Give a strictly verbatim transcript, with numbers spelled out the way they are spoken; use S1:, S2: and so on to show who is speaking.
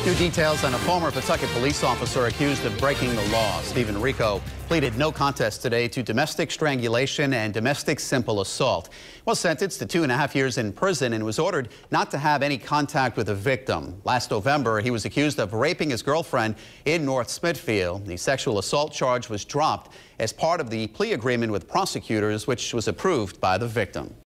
S1: New details on a former Pawtucket police officer accused of breaking the law. Stephen Ricco pleaded no contest today to domestic strangulation and domestic simple assault. He was sentenced to two and a half years in prison and was ordered not to have any contact with the victim. Last November, he was accused of raping his girlfriend in North Smithfield. The sexual assault charge was dropped as part of the plea agreement with prosecutors, which was approved by the victim.